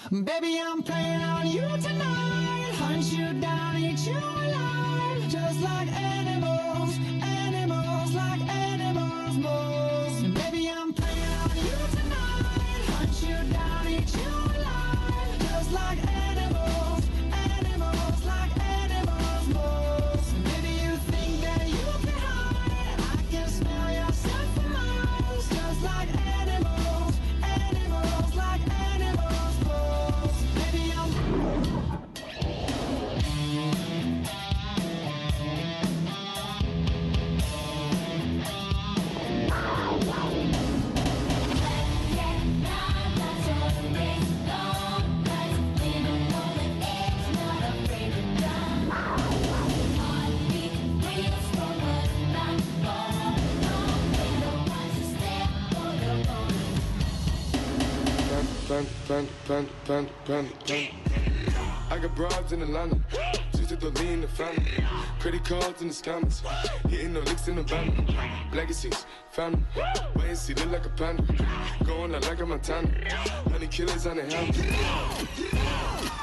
Baby, I'm playing on you tonight. Hunt you down, eat you alive. Just like animals, animals, like animals, moles. And baby, I'm playing on you tonight. Hunt you down, eat you alive. Just like animals, animals, like animals, moles. And baby, you think that you can hide. I can smell yourself for miles. Just like animals, animals, like animals, moles. Baby, I'm I got broads in Atlanta, just to lean in the family. Credit cards in the scammers, hitting no licks in the van. Legacies, family, wait and see, look like a panda. Going out like a Montana, honey killers on the helmet.